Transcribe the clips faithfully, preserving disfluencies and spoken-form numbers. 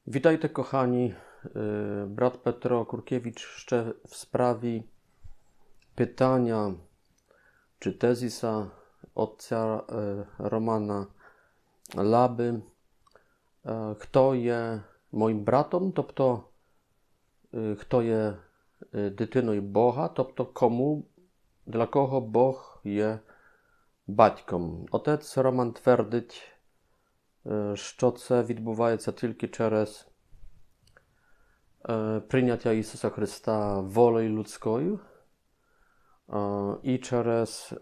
Witajcie kochani, brat Petro Kurkiewicz jeszcze w sprawie pytania czy tezisa ojca Romana Laby, kto je moim bratom, тобто хто є дитиною Бога, тобто кому, для кого Бог є батьком. Отець Роман твердить, що це відбувається тільки через прийняття Ісуса Христа волею людською і через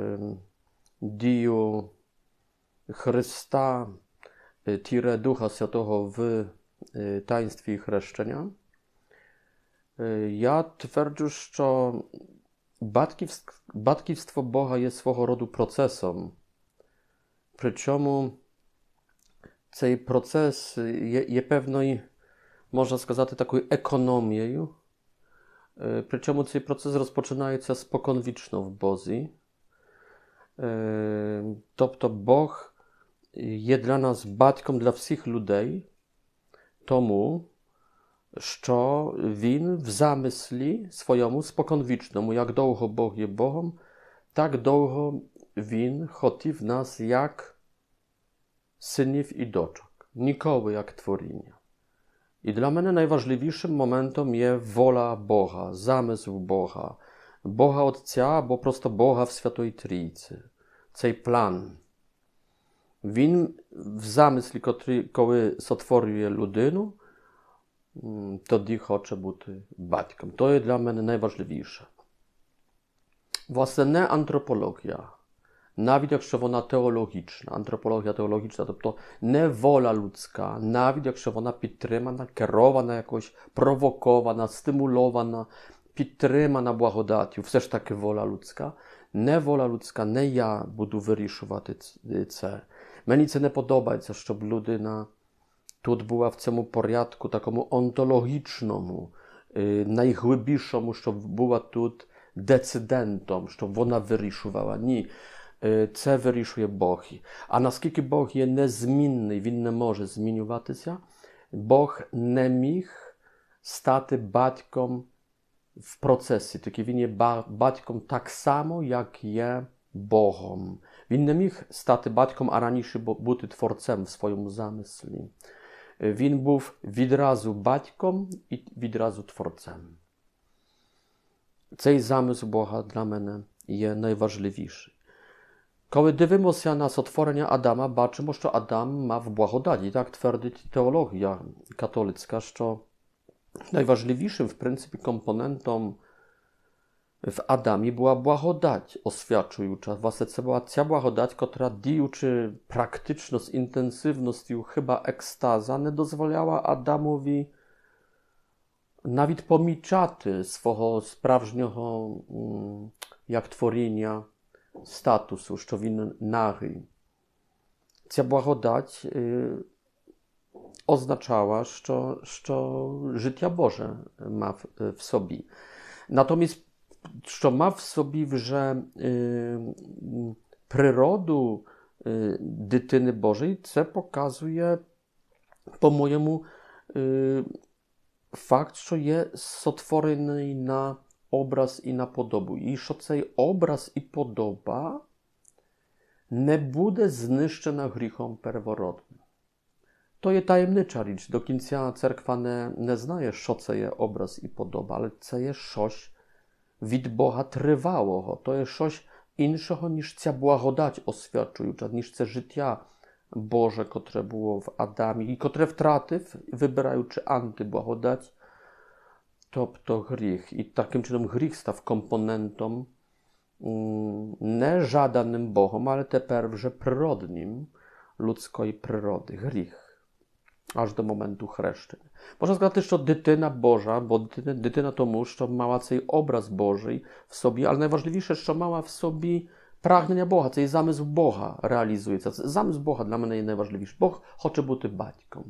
дію Христа, тіре Духа Святого в таїнстві хрещення. Ja twierdzę, że batkівstwo Boga jest swego rodu procesem. Причому цей процес є, є певною, можна сказати, такою економією. Причому цей процес розпочинається споконвічно в Бозі. Тобто Бог є для нас батьком для всіх людей, тому що Він в замислі своєму споконвічному, як довго Бог є Богом, так довго Він хотів нас як synów i doczek, nikogo jak tworzenia. I dla mnie najważniejszym momentem jest wola Boga, zamysł Boga, Boga Ojca, bo prosto Boga w Świętej Trójcy. Цей план. Він в замислі, коли сотворює людину, тоді хоче бути батьком. То є для мене найважливіше. Власне, не антропологія. Nawet якщо вона теологічна, антропологія теологічна, тобто не воля людська, навіть якщо вона підтримана, керована якось, провокована, стимулована, підтримана благодаттю, все ж таки воля людська, не воля людська, не я буду вирішувати це. Мені це не подобається, щоб людина тут була в цьому порядку такому онтологічному, найглибшому, щоб була тут децидентом, щоб вона вирішувала. Ні. Це вирішує Бог. А наскільки Бог є незмінний, Він не може змінюватися, Бог не міг стати батьком в процесі. Тільки Він є батьком так само, як є Богом. Він не міг стати батьком, а раніше бути творцем в своєму замислі. Він був відразу батьком і відразу творцем. Цей замисł Бога для мене є найважливіший. Коли дивимося на сотворення Адама, бачимо, що Адам мав благодать. Так твердить теологія католицька, що найважливішим, в принципі, компонентом w Adamie była благодать освячуюча. Власне, це була ця благодать, котра, діючи практично з інтенсивністю хіба екстаза, не дозволяла Адамові навіть помічати свого справжнього, як творіння, статусу, що він нагий. Ця благодать означała, що, що життя Боже мав в собі. Натомість, що мав в собі вже природу дитини Божої, це показує, по-моєму, факт, що є сотворений на образ і на подобу. І що цей образ і подоба не буде знищена гріхом первородним. То є таємнича річ. До кінця церква не, не знає, що це є образ і подоба, але це є щось від Бога тривалого. То є щось іншого, ніж ця благодать освячуюча, ніж це життя Боже, котре було в Адамі і котре втратив, вибираючи антиблагодать, тобто гріх. І таким чином гріх став компонентом не жаданим Богом, але тепер вже природним людської природи. Гріх. Аж до моменту хрещення. Можна сказати, що дитина Божа, бо дитина, дитина тому, що мала цей образ Божий в собі, але найважливіше, що мала в собі прагнення Бога, цей замисł Бога реалізується. Замисł Бога для мене є найважливіший. Бог хоче бути батьком.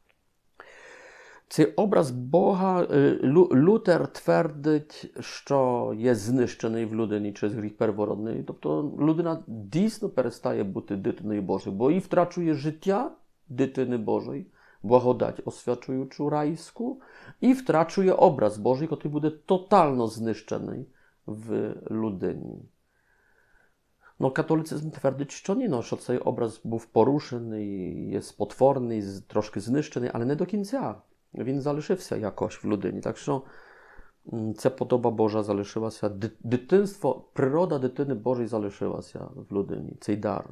Цей образ Бога, Лютер твердить, що є знищений в людині через гріх первородний. Тобто людина дійсно перестає бути дитиною Божою, бо і втрачує життя дитини Божої, благодать освячуючу райську, і втрачує образ Божий, який буде тотально знищений в людині. No, katolicyzm twierdzi, że nie, no, że ten obraz był poruszony, jest potworny, jest troszkę zniszczony, ale nie do końca. Він залишився якось в людині. Так що ця подоба Божа залишилася, дитинство, природа дитини Божої залишилася в людині, цей дар.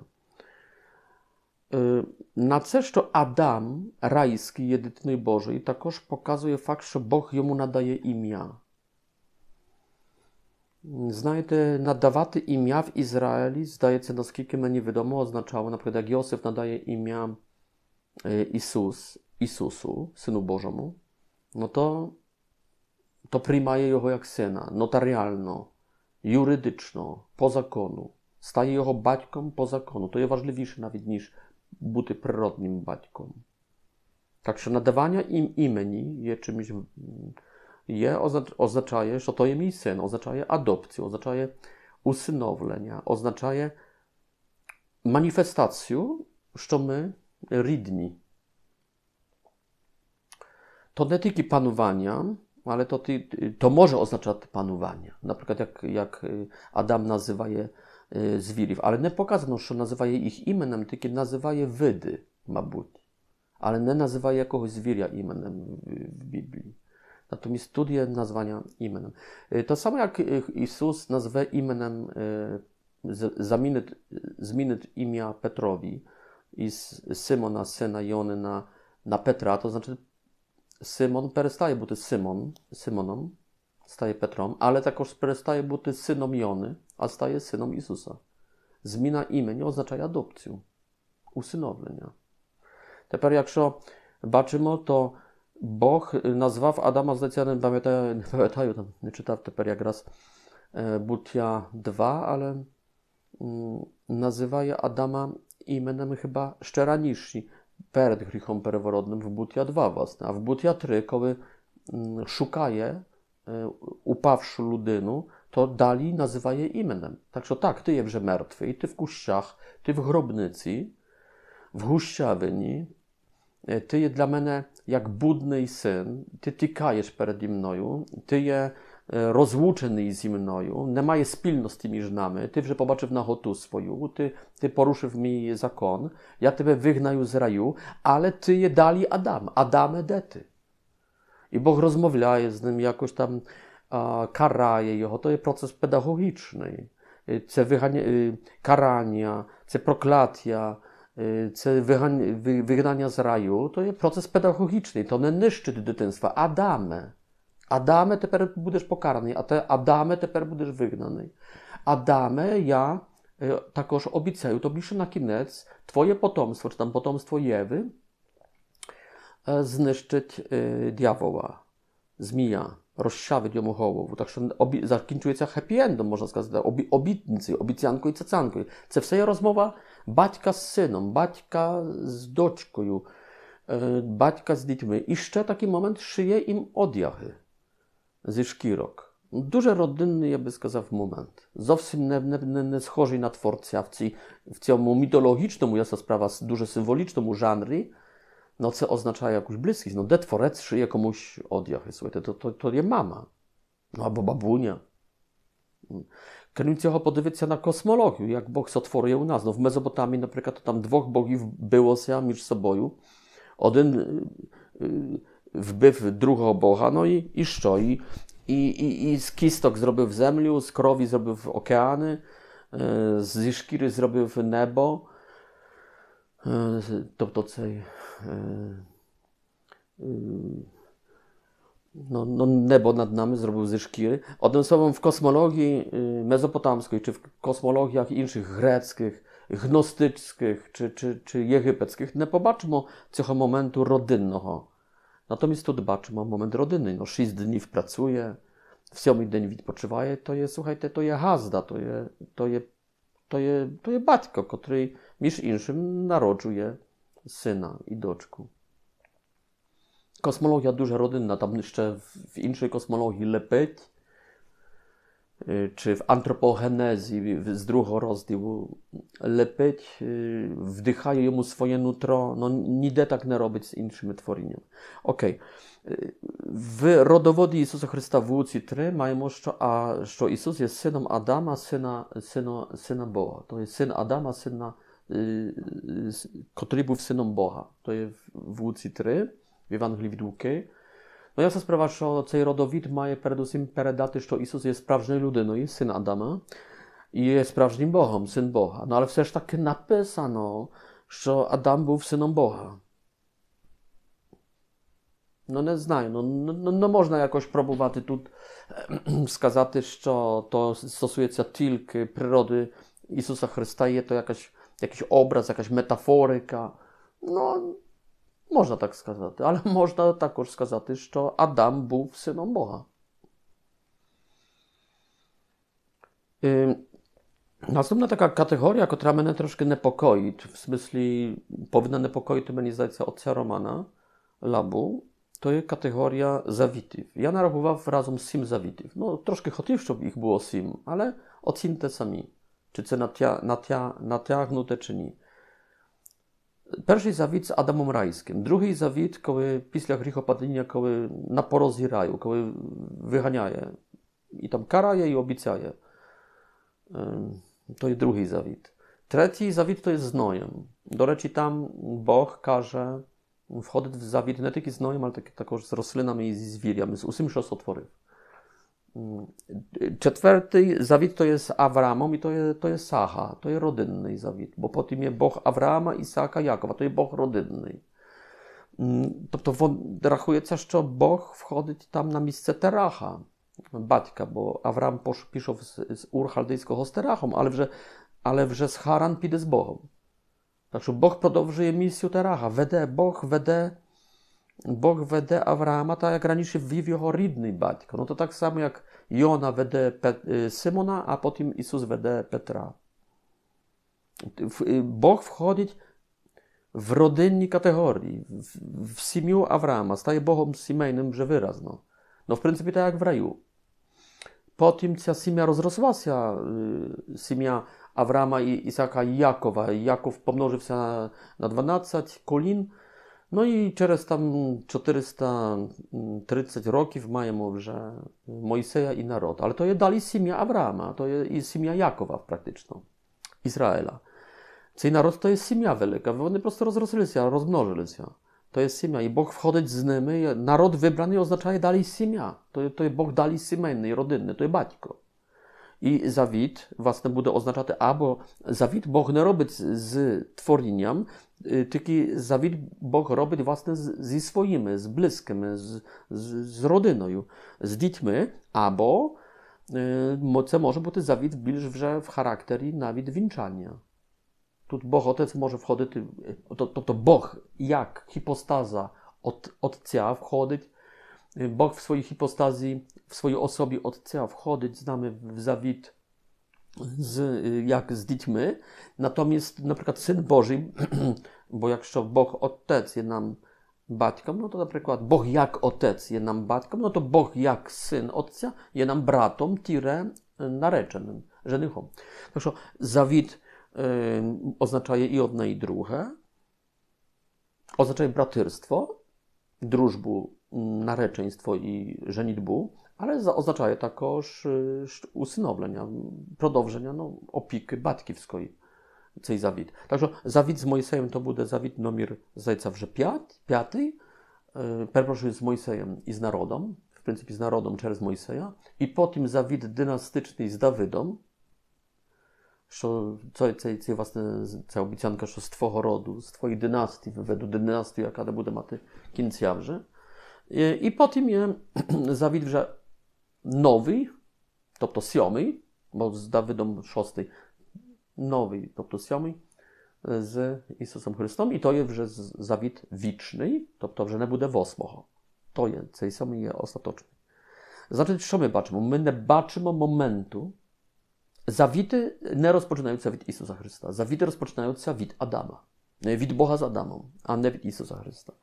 На це, що Адам райський є дитиною Божою, також показує факт, що Бог йому надає ім'я. Знаєте, надавати ім'я в Ізраїлі, здається, наскільки мені відомо, означало, наприклад, як Йосиф надає ім'я Ісус, Ісусу, Synu Bożemu, no to, to приймає його як сина, нотаріально, юридично, по закону. Стає його батьком по закону. То є важливіше навіть, ніж бути природним батьком. Так що надавання їм імені є чимось, є, означає, що то є мій син, означає адопцію, означає усиновлення, означає маніфестацію, що ми рідні. To nie tylko panowania, ale to, to może oznaczać panowania. Na przykład jak, jak Adam nazywa je zwierów, ale nie pokazano, że nazywa je ich imieniem, tylko nazywa je wydy, mabut. Ale nie nazywa je jakiegoś zwieria imieniem w Biblii. Natomiast studie nazwania imieniem. To samo jak Jezus nazwę imieniem, zmienić imię Petrowi i z Symona, syna Jony na, na Petra, to znaczy Симон перестає бути Симон, Симоном, стає Петром, але також перестає бути сином Йони, а стає сином Ісуса. Зміна імені означає адопцію, усиновлення. Тепер, якщо бачимо, то Бог назвав Адама, здається, не пам'ятаю, не пам'ятаю, там не читав тепер якраз Буття два, але називає Адама іменем chyba ще раніше. Перед гріхом переворотним в Буття два, власне. А в Буття три, коли шукає упавшу людину, то далі називає іменем. Так що так, ти є вже мертвий, ти в кущах, ти в гробниці, в гущавині, ти є для мене як будний син, ти тікаєш переді мною, ти є розлучений зі мною, немає спільності між нами, ти вже побачив наготу свою, ти, ти порушив мій закон, я тебе вигнаю з раю, але ти є далі Адам. Адаме, де ти? І Бог розмовляє з ним, якось там а, карає його, то є процес педагогічний. Це вигання, карання, це прокляття, це вигання, вигнання з раю, то є процес педагогічний, to nie niszczyć дитинства. Adame, Adame, тепер будеш покараний, а те Adame, тепер будеш вигнаний. Adame, ja також обіцяю тобі, що на кінець твоє потомство, чи там потомство Єви, знищить дьявола, змія, розчавить йому голову. Так що обі... закінчується хеппі-ендом, можна сказати, обі... обітницею, обіцянкою і цацанкою. Це все є розмова батька з сином, батька з дочкою, батька з дітьми. І ще такий момент шиє їм одяги зі шкірок. Дуже родинний, я би сказав, момент. Зовсім не, не, не, не схожий на творця в, цій, в цьому мітологічному, ясна справа, дуже символічному жанрі. No, це означає якусь близькість. Ну, де творець шиє комусь одяги? Słuchajcie, to, to, to є мама. Ну, або бабуня. Крім цього, подивитися на космологію, як Бог сотворює у нас. No, в Мезопотамії, наприклад, там двох богів билося між собою. Один wbiv другого Boga, no i, i що? I, i, i z kistok zrobił землю, z krowi zrobił okeany, зі шкіри зробив небо. Тобто цей no, no, niebo nad nami zrobił ze szkiry. Одним словом, w kosmologii mezopotamskiej, czy w kosmologiach innych greckich, gnostycznych, czy, czy, czy єгипетських, не побачимо цього моменту родинного. Natomiast tu бачимо момент родинний. No, шість днів працює, в сьомий день відпочиває. То є, słuchajcie, to є газда, to є, to є, to є, to є батько, котрий між іншим народжує syna i doczku. Kosmologia duża rodynna, tam jeszcze w innej kosmologii lepeć. чи в антропогенезі з другого розділу лепить, вдихає йому своє нутро, ну ніде так не робить з іншими творіннями. Окей. В родоводі Ісуса Христа в Луці три маємо, що, а, що Ісус є сином Адама, сина, сина, сина Бога. То є син Адама, сина, котрий був сином Бога. То є в Луці три, в Євангелії від Луки. No jasna sprawa, що цей родовід має передусім передати, що Ісус є справжньою людиною, син Адама, і є справжнім Богом, син Бога. No ale все ж таки написано, що Адам був сином Бога. No не знаю, no, no, no можна якось próbować тут сказати, що то стосується тільки природи Ісуса Христа, є то jakaś, jakiś obraz, jakaś metaforyka. No, можна так сказати, але можна також сказати, що Адам був сином Бога. І наступна така категорія, котра мене трошки непокоїть, в смислі повинна непокоїти, мені здається, отця Романа Labu, то є категорія завітів. Я нарахував разом сім завітів. Ну, трошки хотів, щоб їх було сім, але оціньте самі, чи це натя... натя... натягнуте, чи ні. Перший завіт з Адамом Райським, другий завіт, коли після гріхопадіння, коли на порозі раю, коли виганяє і там карає і обіцяє. To jest drugi zawit. Trzeci zawit to jest znojem. Do rечі, tam Bóg każe wchodzić w zawit nie tylko z znojem, ale także z roślinami i z zwierzętami, z усім, що stworzył. Czwarty zawit to jest Авраамом i to jest, to jest Sacha, to jest rodzinny zawit, bo po tym jest Bóg Авраама, Isaka, Jakowa, to jest Bóg rodzinny. Тобто рахується, що Бог входить там на місце Тераха, батька, бо Авраам пішов з, з Ур Халдейського з Терахом, але вже, але вже з Харан піде з Богом. Так що Бог продовжує місію Тераха, веде, Бог веде, Бог веде Авраама, так як раніше вів його рідний батько. Ну то так само, як Йона веде Пет, Симона, а потім Ісус веде Петра. Бог входить w rodzinnej kategorii, w, w simiu Awrama, staje Bogiem simiejnym, że wyrazno. No w pryncypie tak jak w raju. Po tym ta simia rozrosła się, y, simia Awrama i Isaka i Jakowa. Jakow pomnożył się na, na dwanaście kolin. No i przez tam czterysta trzydzieści roków mają, że Mojseja i naród. Ale to jest dalej simia Awrama, to jest i simia Jakowa praktycznie, Izraela. Цей народ то є сім'я велика, вони просто розрослися, розмножилися. То є сім'я, і Бог входить з ними. Народ вибраний означає далі сім'я. То є, то є Бог далі сімейний, родинний, то є батько. І завіт, власне, буде означати, або завіт Бог не робить з творінням, тільки завіт Бог робить, власне, зі своїми, з близькими, з, з, з родиною, з дітьми, або це може бути завіт більш вже в характері навіть вінчання. Тут Бог Отець може входити, тобто Бог як хіпостаза от Отця входить, Бог в своїй хіпостазі, в своїй особі Отця входить з нами в завіт з, як з дітьми, натомість, наприклад, Син Божий, bo якщо Бог Отець є нам батьком, no to наприклад, Бог як Отець є нам батьком, no to Бог як Син Отця є нам братом, тире, нареченим, женихом. Так що завіт Yy, oznaczaje i jedno i drugie. Oznaczaje bratyrstwo, drużbu, nareczeństwo i żenitbu, ale za, oznaczaje також yy, usynowlenia, продовження, no, опіки батьківської, цей завіт. Także zawit z Mojsejem to буде zawit numer, zdaється, вже п'ять, п'ятий, yy, перепрошую, з Mojsejem i z narodem, w pryncypie z narodem przez Mojseja, i potem zawit dynastyczny z Dawidem, що це, це, це власне, ця обіцянка, що з твого роду, з твоєї династії, виведу династію, яка не буде мати кінця вже. І, і потім є завіт вже новий, тобто сьомий, бо з Давидом шостий, новий, тобто сьомий, з Ісусом Христом. І то є вже завіт вічний, тобто вже не буде восьмого. То є, цей сьомий є остаточний. Значить, що ми бачимо? Ми не бачимо моменту, zawity nie rozpoczynają się od Jezusa Chrysta. Zawity rozpoczynają się od Adama. Od Boga z Adamem, a nie od Jezusa Chrysta.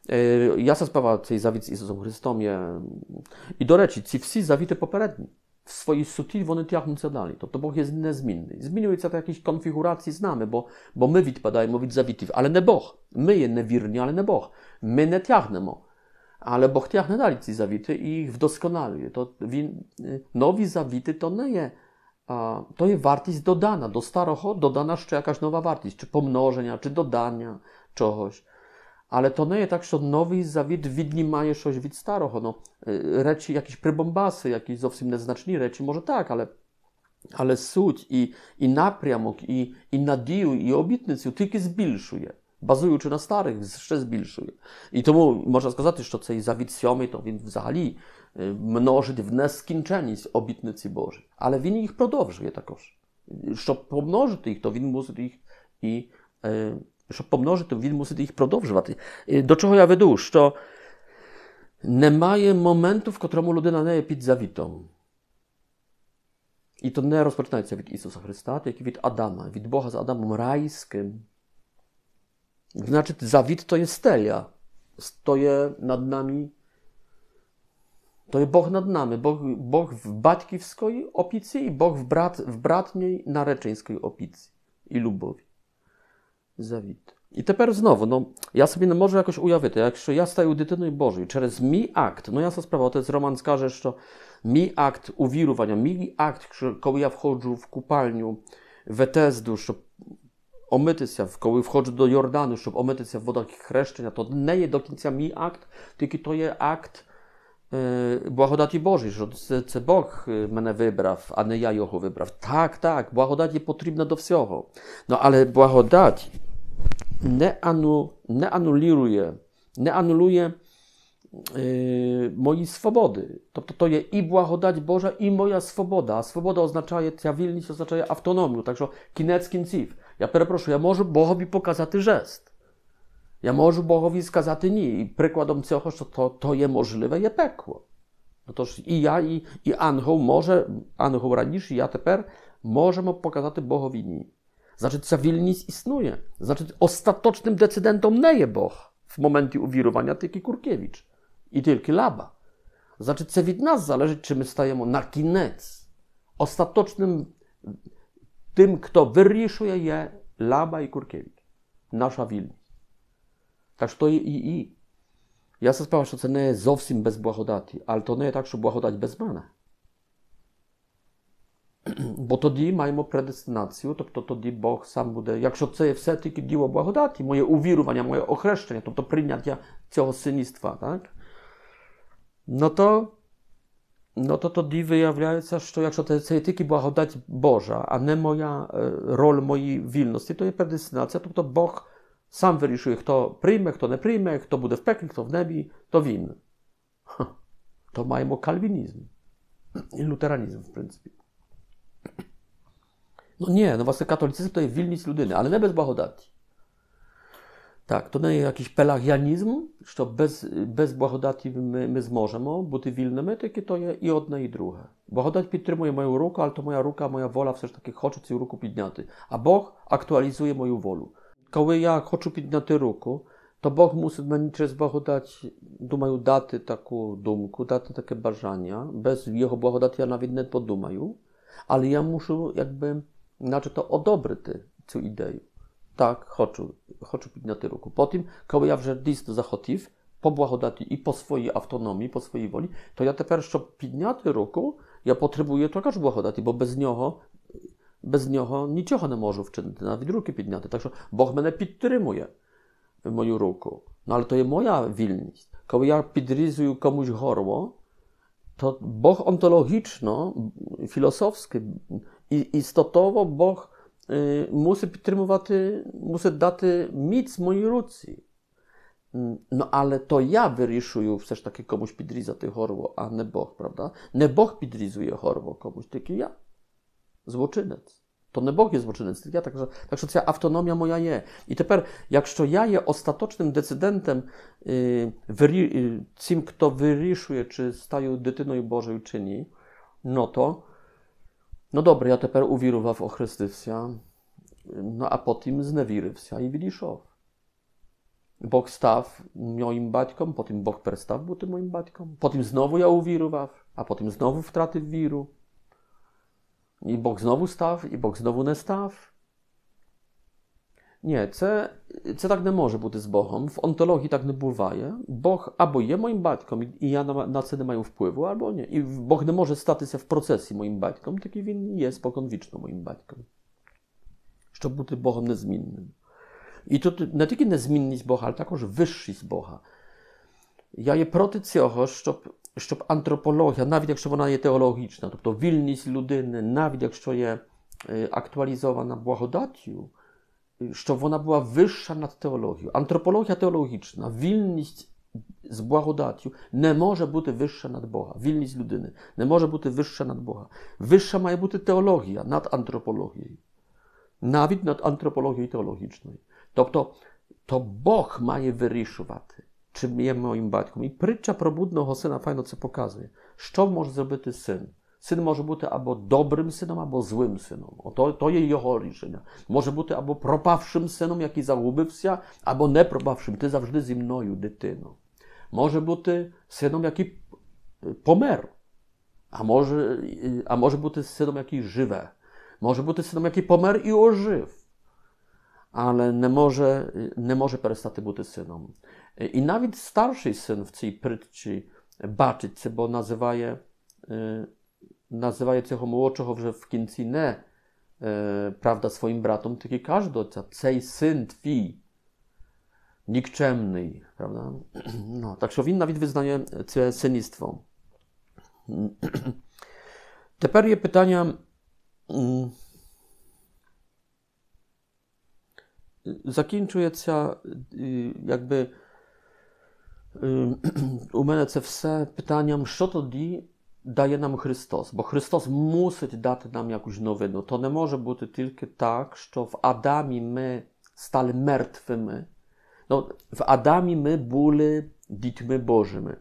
Jasna sprawa, цей завіт з Ісусом Христом є. І, до речі, ці всі завіти попередні. в своїй суті вони тягнуться далі. Тобто Бог є незмінний. Змінюються в якісь конфігурації з нами, бо, бо ми відпадаємо від завітів, але не Бог. Ми є невірні, але не Бог. Ми не тягнемо. Але Бог тягне далі ці завіти і їх вдосконалює. То він, нові завіти то не є, а, то є вартість додана. До старого додана ще jakaś nowa wartość, czy pomnożenia, czy dodania czegoś. Ale to nie jest tak, że nowy zawit віднімає щось від старого. No, речі, якісь прибомбаси, якісь зовсім незначні речі, може так, але, але суть і, і напрямок, і, і надію, і обітницю тільки збільшує. Базуючи на старих, ще збільшує. І тому можна сказати, що цей завіт сьомий, то він взагалі множить в нескінченність обітниці Божі. Але він їх продовжує також. Щоб помножити їх, то він мусить їх і... Е, щоб помножити, він мусить їх продовжувати. До чого я веду? Що немає моменту, в котрому людина не є під завітом. І то не розпочинається від Ісуса Христа, тільки від Адама, від Бога з Адамом райським. Значить, zawit to jest stelia. Stoję nad nami. To jest Bóg nad nami. Bóg, Bóg w батьківській опіці і Бог в, брат, в братній нареченській опіці і любові. Zawit. I тепер знову, no, ja sobie не можу якось уявити, якщо я стаю дитиною Божою через мій акт, no jasna sprawa, отець Роман скаже, що мій акт увірування, мій акт, коли я входжу в купальню Ветезду, щоб омитися, коли входжу до Йордану, щоб омитися в водах хрещення, то не є до кінця мій акт, тільки то є акт е, благодаті Божої, що це, це Бог мене вибрав, а не я його вибрав. Так, так, благодать є потрібна до всього. No ale благодать не, ану, не анулює, не анулює е, мої свободи. Тобто to є і благодать Божа, і моя свобода. А свобода означає, ця вільність означає автономію. Так що кінець кінців. Я перепрошую, я можу Богові показати жест. Я можу Богові сказати ні. І прикладом цього, що то, то є можливе, є пекло. No toż і я, і, і ангел може, ангел раніше, і я тепер можемо показати Богові ні. Значить, ця вільність існує. Значить, остаточним decydentом не є Бог в моменті увірування, тільки Куркевич і тільки Лаба. Значить, це від нас залежить, чи ми стаємо на кінець. Остаточним тим, хто вирішує, є Лаба і Куркевич. Наша вільність. Так що є і і. Я sobie sprawę, що це не зовсім без благодаті, але то не є так, що благодать без мене. Бо тоді маємо предестинацію, тобто тоді Бог сам буде, якщо це є все тільки діло благодаті, моє увірування, моє охрещення, тобто прийняття цього синівства, так? No to, no to тоді виявляється, що якщо це, це є тільки благодать Божа, а не моя е, роль моєї вільності, то є предестинація, тобто Бог сам вирішує, хто прийме, хто не прийме, хто буде в пеклі, хто в небі, то він. Ха, то маємо кальвінізм і лютеранізм, в принципі. No nie, no właśnie katolicyzm to jest wilność ludyny, ale nie bez благодаті. Так, то не є якийсь пелагіанізм, що без, без благодаті ми, ми зможемо бути вільними, тільки то є і одне, і друге. Благодать підтримує мою руку, але то моя рука, моя воля все ж таки хоче цю руку підняти. А Бог актуалізує мою волю. Коли я хочу підняти руку, то Бог мусить мені через благодать, думаю, дати таку думку, дати таке бажання. Без Його благодаті я навіть не подумаю. Але я muszę jakby, начебто, одобрити цю ідею. Так, хочу, хочу підняти руку. Потім, коли я вже дійсно захотів, по благодаті і по своїй автономії, по своїй волі, то я тепер, щоб підняти руку, я потребую також благодаті, бо без нього, без нього нічого не можу вчинити, навіть руки підняти. Так що Бог мене підтримує, мою руку. No ale to jest moja wільність. Коли я підрізую комусь горло, to Bóg ontologiczno, filozofski i istotowo Bóg y, musi підтримувати, musi дати міць моїй руці. No ale to ja вирішую все ж таки комусь підрізати горло, а не Бог, правда? Не Бог підрізує горло комусь, тільки я. Злочинець. To nie Bóg jest złoczyniec, ja, także, także ta autonomia moja jest. I teraz, jakщо ja je ostatecznym decydentem, yy, wyri, yy, tym, kto wyryszuje, czy staje dytyną Bożej czyni, no to, no dobra, ja teraz uwierował w Chrystusa, no a potem znewierywся i wyrішив. Bóg stał moim батьком, potem Bóg przestał być moim батьком, potem znowu ja uwierował, a potem znowu wtraty wiru. І Бог знову став, і Бог знову не став. Ні, це, це так не може бути з Богом. В онтології так не буває. Бог або є моїм батьком, і я на, на це не маю впливу, або ні. І Бог не може статися в процесі моїм батьком, тільки Він є споконвічно моїм батьком. Щоб бути Богом незмінним. І тут не тільки незмінність Бога, але також вищість Бога. Я є проти цього, щоб, щоб антропологія, навіть якщо вона є теологічна, тобто вільність людини, навіть якщо є актуалізована благодаттю, щоб вона була wyższa над теологією. Антропологія теологічна, вільність з благодаттю не може бути wyższa над Бога. Вільність людини не може бути wyższa над Бога. Wyższa має бути теологія над антропологією. Навіть над антропологією теологічною. Тобто, то Бог має вирішувати, чим є моїм батьком. І притча про блудного сина файно це показує. Що може зробити син? Син може бути або добрим сином, або злим сином. Ото, то є його рішення. Може бути або пропавшим сином, який загубився, або не пропавшим. Ти завжди зі мною, дитино. Може бути сином, який помер. А може, а може бути сином, який живе. Може бути сином, який помер і ожив. Але не може, не може перестати бути сином. І навіть старший син в цій притчі бачить це, бо називає називає цього молодшого вже в кінці не e, prawda, swoim bratom, tylko każdy ojca, цей син твій, нікчемний, правда? No, так що він навіть визнає це синівство. Тепер є питання, закінчується, якби, у мене це все питанням, що тоді дає нам Христос, бо Христос мусить дати нам якусь новину. То не може бути тільки так, що в Адамі ми стали мертвими. No, w Adamie my byli dziećmi Bożymi.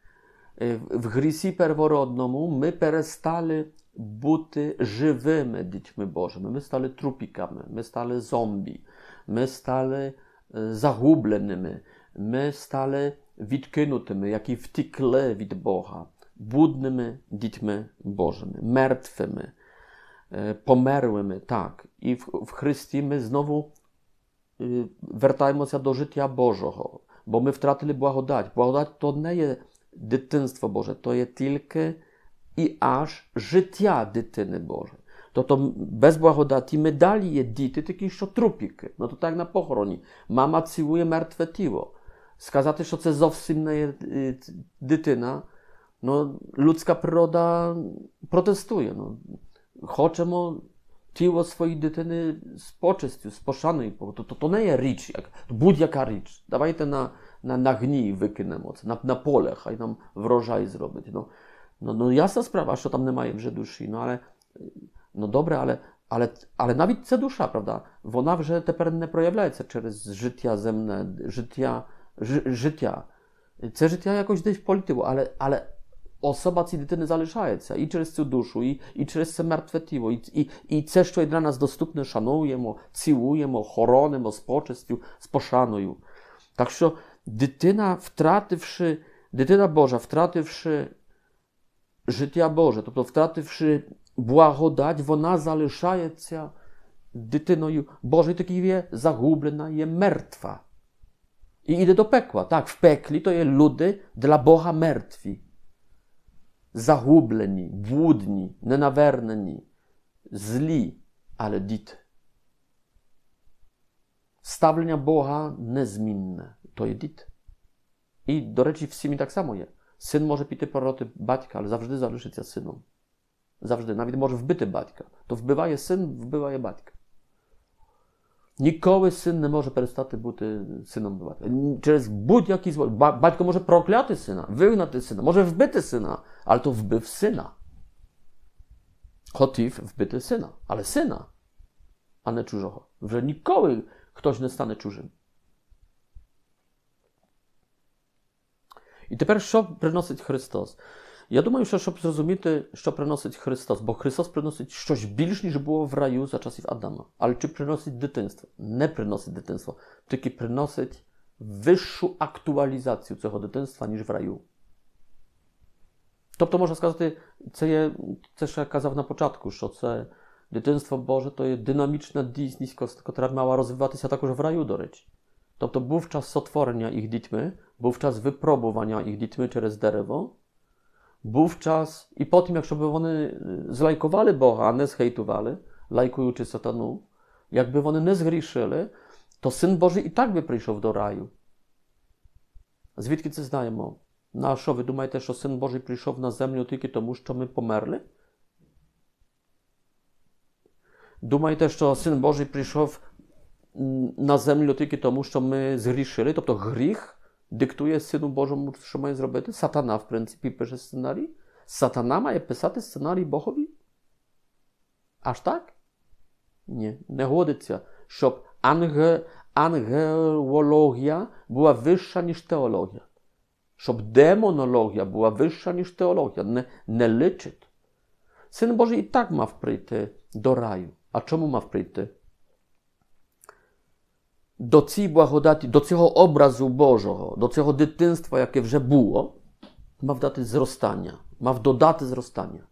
W grzesi pierworodnemu my przestali być żywymi dziećmi Bożymi. My stali trupikami, my stali zombie, my stali zagublonymi, my stali відкинутими, які втекли від Бога, блудними дітьми Божими, мертвими, померлими, так. І в, в Христі ми знову вертаємося до життя Божого, бо ми втратили благодать. Благодать то не є дитинство Боже, то є тільки і аж життя дитини Божої. Тобто без благодаті ми далі є діти, такі, що трупіки. Ну то так на похороні. Мама цілує мертве тіло. Сказати, що це зовсім не є дитина, no, ludzka природа протестує. No. Хочемо тіло своєї дитини з почестю, з пошаною. То, то, то не є річ, як, будь-яка річ. Давайте на, на, на гній викинемо це, на, на поле, хай нам врожай зробить. No, no, no, ясна справа, що там немає вже душі, no, але, no добре, але, але, але навіть ця душа, правда, вона вже тепер не проявляється через життя земне, життя, ж, життя. Це життя якось десь полетіло, але, але особа цієї дитини залишається і через цю душу, і, і через це мертве тіло, і, і, і це, що є для нас доступне, шануємо, цілуємо, хоронимо з почестю, з пошаною. Так що дитина, втративши, дитина Божа, втративши життя Боже, тобто втративши благодать, вона залишається дитиною Божою, таки є загублена, є мертва. I idę do pekła. Tak, w pekli to jest ludy dla Boga martwi. Zagubleni, błudni, nienaвернені, zli, ale dit. Ставлення Бога незмінне. То є діт. І, до речі, в сім'ї так само є. Син може піти проти батька, але завжди залишиться сином. Завжди. Навіть може вбити батька. То вбиває син, вбиває батька. Ніколи син не може перестати бути сином батька. Через будь-який злочин. Батько може прокляти сина, вигнати сина, може вбити сина, але то вбив сина. Хотів вбити сина, але сина, а не чужого. Вже ніколи хтось не стане чужим. І тепер, що приносить Христос? Я думаю, що щоб зрозуміти, що приносить Христос, бо Христос приносить щось більш, ніж було в раю за часів Адама. Але чи приносить дитинство? Не приносить дитинство, тільки приносить вищу актуалізацію цього дитинства, ніж в раю. Тобто, можна сказати, це є, це ще я казав на початку, що це дитинство Боже, то є динамічна дійсність, яка мала розвиватися також в раю, до речі. Тобто був час сотворення їх дітьми, був час випробування їх дітьми через дереwo, був час, і потім, якщо by вони злайкували Бога, а не зhejtowali, lajkuючи сатану, якби вони не згрішили, то Син Божий і так би прийшов до раю. Звідки це знаємо? Ну, а що, ви думаєте, що Син Божий прийшов на землю тільки тому, що ми померли? Думаєте, що Син Божий прийшов на землю тільки тому, що ми згрішили? Тобто гріх диктує Сину Божому, що має зробити? Сатана, в принципі, пише сценарій. Сатана має писати сценарій Богові? Аж так? Ні, не годиться, щоб анге, ангелологія була вища, ніж теологія. Щоб демонологія була вища, ніж теологія. Не, не личить. Син Божий і так мав прийти до раю. А чому мав прийти? До цієї благодаті, до цього образу Божого, до цього дитинства, яке вже було, мав дати зростання, мав додати зростання.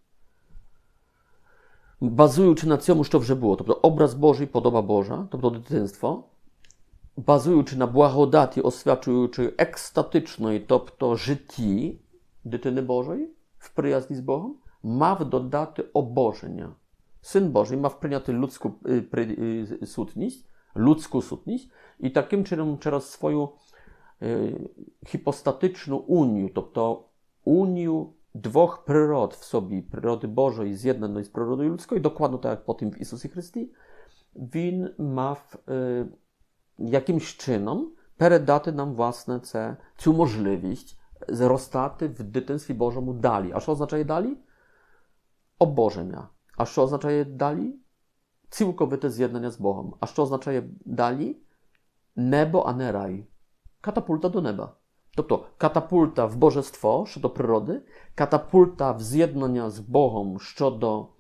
Базуючи на цьому, що вже було, тобто образ Божий, podoba Boża, тобто дитинство, базуючи на благодаті, освячуючи екстатичної, тобто житті дитини Божої, в приязні з Богом, мав додати обоження. Син Божий мав прийняти людську сутність, ludzką sutність і таким чином через свою е, хіпостатичну унію, тобто унію двох природ в собі, природи Божої з'єднаної з природою людською, dokładно так як потім в Ісусі Христі, Він мав е, якимś чином передати нам, власне, це, цю можливість зростати в дитинстві Божому далі. А що означає далі? Обоження. А що означає далі? Całkowite zjednania z Bogiem. A co oznacza dalej? Nebo, a nie raj. Katapulta do neba. Тобто katapulta w bożestwo, щодо przyrody, katapulta w zjednania z Bogiem, щодо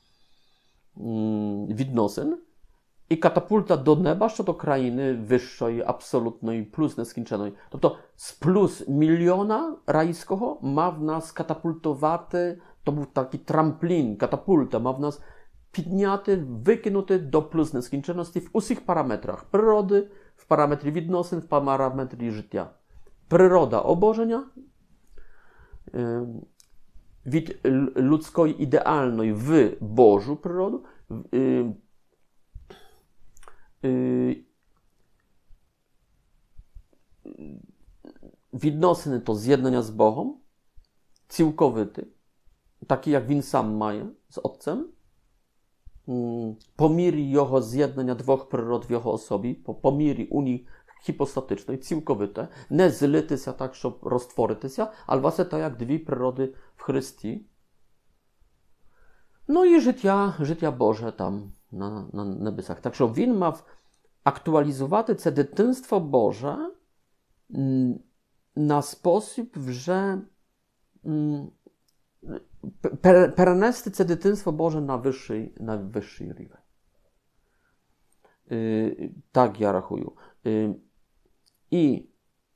mm, відносин, i katapulta do neba, щодо krainy wyższej, absolutnej, plus nieskończonej. Тобто z plus miliona rajskiego ma w nas katapultowaty, to był taki tramplin, katapulta, ma w nas підняти, викинути до плюс нескінченності в усіх параметрах природи, в параметрі відносин, в параметрі життя. Природа обоження від людської ідеальної в Божу природу, відносини то з'єднання з Богом, цілковите, такі як Він сам має з Отцем, po mірі його з'єднання двох природ в його особі, по, по мірі унії хіпостатичної, цілковите, не злитися так, щоб розтворитися, але власне так, як дві природи в Христі. Ну і життя, життя Боже там на, на небесах. Так що він мав актуалізувати це дитинство Боже на спосіб вже перенести це дитинство Боже на вищий, на вищий рівень. Yy, tak ja rachuję. Yy, I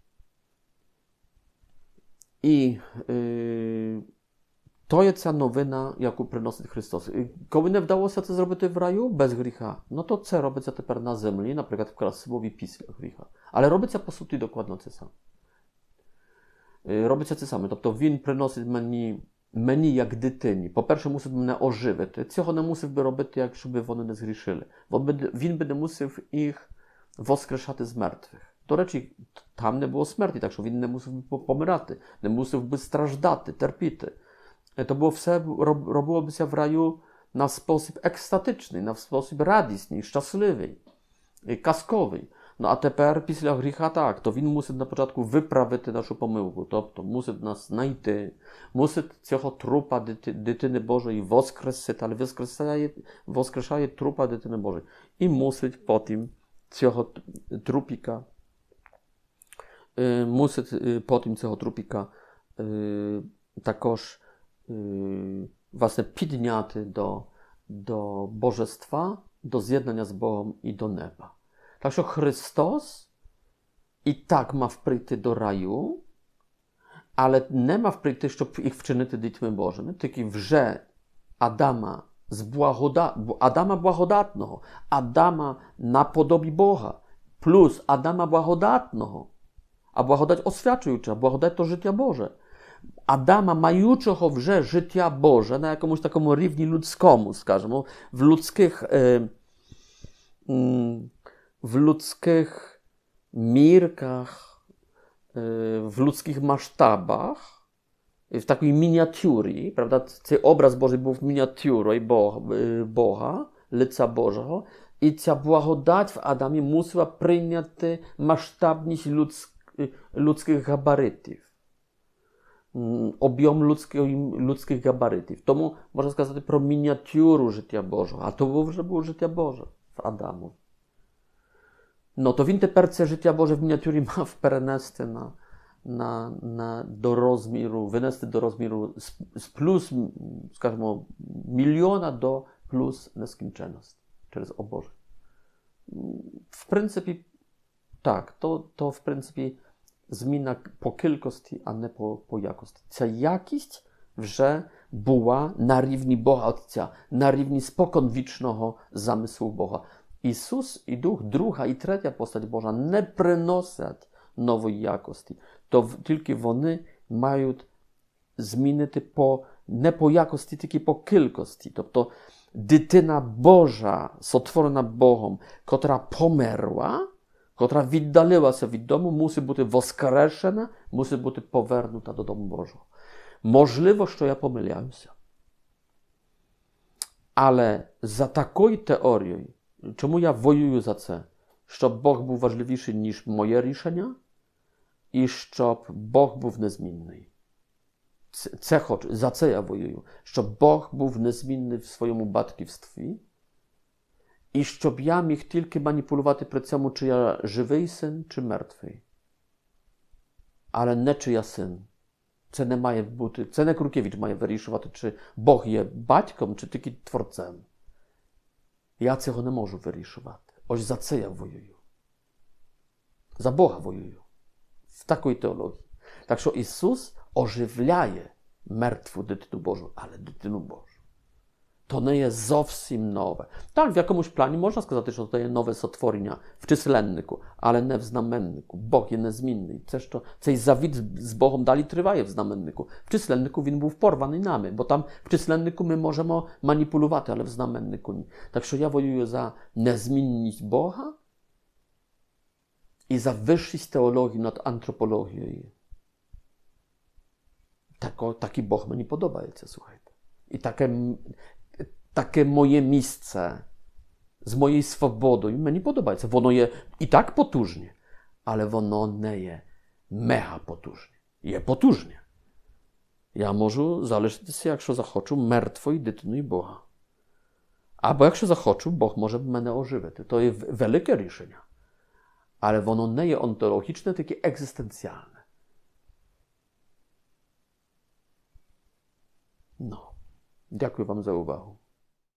i yy, to jest ta nowina, jaką przynosi Chrystus. Yy, Koły nie wdało się to zrobić w raju bez grzecha, no to co robić się teraz na ziemi, na przykład w Krasłowi pisma grzecha. Ale robić się po suty dokładnie to samo. Yy, robić się to samo. Тобто він приносить мені Мені, як дитині, по-перше, мусить мене оживити. Цього не мусив би робити, якщо б вони не згрішили. Він би не мусив їх воскрешати з мертвих. До речі, там не було смерті, так що він не мусив би помирати, не мусив би страждати, терпіти. To było все, robiłoby się w raju na sposób ekstatyczny, na sposób radісний, szczęśliwy, казковий. Ну, а тепер, після гріха, так, то він мусить на початку виправити нашу помилку, тобто мусить нас знайти, мусить цього трупа дити, дитини Божої воскресити, але воскресає, воскрешає трупа дитини Божої. І мусить потім цього трупіка, е, мусить е, потім цього трупіка е, також е, власне підняти до, до божества, до з'єднання з Богом і до неба. Так що Христос і так мав прийти до раю, але нема в прийти, щоб їх вчинити дітьми Божими, тільки вже Адама з благода... Адама благодатного, Адама на подобі Бога, плюс Адама благодатного, а благодать освячуюча, благодать то життя Боже. Адама, маючого вже життя Боже на якомусь такому рівні людському, скажімо, в людських, е, в людських мірках, е, в людських масштабах, w takiej miniaturii, prawda? Ten obraz Boży był w miniaturze Boga, lica Bożego, i ta błagodać w Adamie musiała przyjąć masштабність ludzkich gabarytów. Об'єм людських габаритів. Тому можна сказати про мініатюру життя Божого. А то вже було життя Боже в Адаму. Ну, то він тепер це життя Боже в мініатюрі мав перенести на, на, на, до розміру, винести до розміру з, з плюс, скажімо, мільйона до плюс нескінченності через обоже. В принципі, так, то, то в принципі, зміна по кількості, а не по, по якості. Ця якість вже була на рівні Бога Отця, на рівні споконвічного замислу Бога. Ісус і Дух, друга і третя постать Божа не приносять нової якості. То тільки вони мають змінити по, не по якості, тільки по кількості. Тобто дитина Божа, сотворена Богом, котра померла, котра віддалилася від дому, мусить бути воскрешена, мусить бути повернута до дому Божого. Можливо, що я помиляюся. Але за такою теорією, чому я воюю за це? Щоб Бог був важливіший, ніж моє рішення, і щоб Бог був незмінний. Це, це хочу, за це я воюю. Щоб Бог був незмінний в своєму батьківстві, і щоб я міг тільки маніпулювати при цьому, чи я живий син, чи мертвий. Але не чи я син. Це не має бути, це не Крукевич має вирішувати, чи Бог є батьком, чи тільки творцем. Я цього не можу вирішувати. Ось за це я воюю. За Бога воюю. В такій теології. Так що Ісус оживляє мертву дитину Божу, але дитину Божу. To nie jest zowsім nowe. Tak, w jakimś planie można сказати, що це є нове сотворення в численнику, але не в знаменнику. Бог є незмінний. Це, що цей завіт з Богом далі триває в знаменнику. В численнику він був порваний нами, бо там в численнику ми можемо маніпулювати, але в знаменнику ні. Так що я воюю за незмінність Бога і за вищість теології над антропологією. Тако, такий Бог мені подобається, słuchajcie. I takie, takie moje miejsce z mojej swobodą mnie podobaється. Воно є і так потужне, але воно не є мега потужне. Є потужне. Я можу залишитися, якщо захочу, мертвою дитиною Бога. Або якщо захочу, Бог може мене оживити. То є велике рішення. Але воно не є онтологічне, тільки екзистенціальне. No. Дякую вам за увагу.